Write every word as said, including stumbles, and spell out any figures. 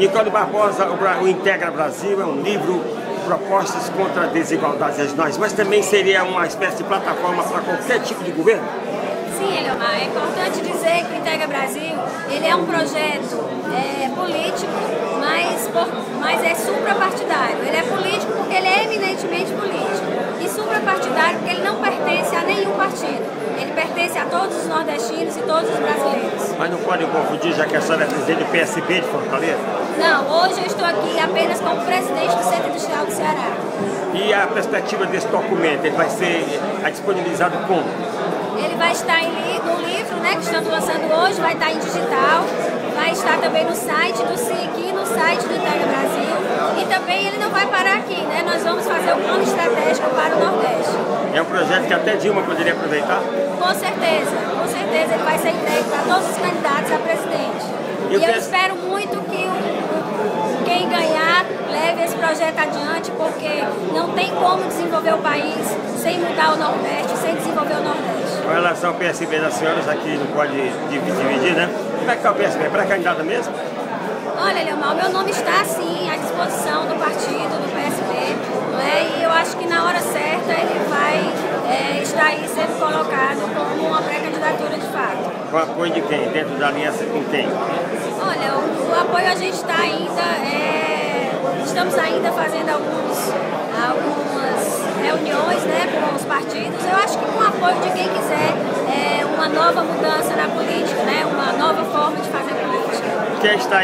Nicole Barbosa, o, Bra- o Integra Brasil é um livro, propostas contra desigualdades regionais, mas também seria uma espécie de plataforma para qualquer tipo de governo? Sim, Eliomar, é importante dizer que o Integra Brasil ele é um projeto é, político, mas, por, mas é suprapartidário. Ele é político porque ele é eminentemente político. E suprapartidário porque ele não pertence a nenhum partido. Ele pertence a todos os nordestinos e todos os brasileiros. Mas não podem confundir, já que a senhora é presidente do P S B de Fortaleza? Não, hoje eu estou aqui apenas como presidente do Centro Industrial do Ceará. E a perspectiva desse documento, ele vai ser disponibilizado como? Ele vai estar em li no livro, né, que estamos lançando hoje, vai estar em digital, vai estar também no site do S I C, no site do Integra Brasil, e também ele não vai parar aqui, né? Nós vamos fazer um plano estratégico para o Nordeste. É um projeto que até Dilma poderia aproveitar? Com certeza, com certeza ele vai ser entregue para todos os candidatos a presidente. E, E eu eu penso... espero muito que o, o, quem ganhar leve esse projeto adiante, porque não tem como desenvolver o país sem mudar o Nordeste, sem desenvolver o Nordeste. Com relação ao P S B das senhoras, aqui não pode dividir, né? Como é que está o P S B? É pré-candidata mesmo? Olha, Eliomar, meu nome está sim à disposição do partido, do P S B, não é? E eu acho que na hora certa ele vai é, estar aí sendo colocado como uma pré-candidatura de fato. Com apoio de quem? Dentro da aliança com quem? Olha, o, o apoio a gente está ainda, é, estamos ainda fazendo alguns, algumas reuniões, né, com os partidos. Eu acho que com o apoio de quem quiser é, uma nova mudança na política, né, uma nova forma de fazer política. Quem está